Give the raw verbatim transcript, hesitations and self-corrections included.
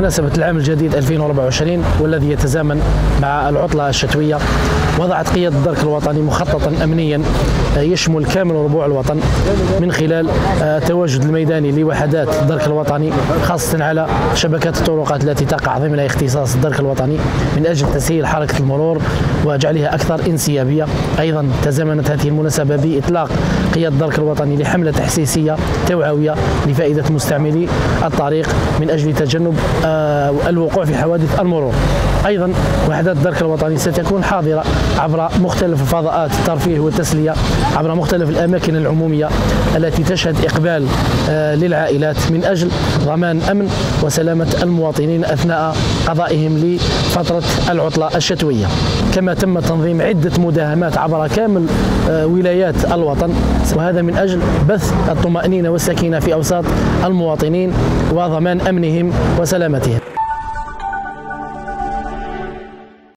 بمناسبة العام الجديد ألفين وأربعة وعشرين والذي يتزامن مع العطلة الشتوية، وضعت قيادة الدرك الوطني مخططا أمنيا يشمل كامل ربوع الوطن من خلال التواجد الميداني لوحدات الدرك الوطني، خاصة على شبكات الطرقات التي تقع ضمن اختصاص الدرك الوطني من أجل تسهيل حركة المرور وجعلها أكثر انسيابية. أيضا تزامنت هذه المناسبة بإطلاق قيادة الدرك الوطني لحملة تحسيسية توعوية لفائدة مستعملي الطريق من أجل تجنب الوقوع في حوادث المرور. أيضا وحدات الدرك الوطني ستكون حاضرة عبر مختلف الفضاءات الترفيه والتسلية، عبر مختلف الأماكن العمومية التي تشهد إقبال للعائلات من أجل ضمان أمن وسلامة المواطنين أثناء قضائهم لفترة العطلة الشتوية. كما تم تنظيم عدة مداهمات عبر كامل ولايات الوطن، وهذا من أجل بث الطمأنينة والسكينة في أوساط المواطنين وضمان أمنهم وسلامتهم.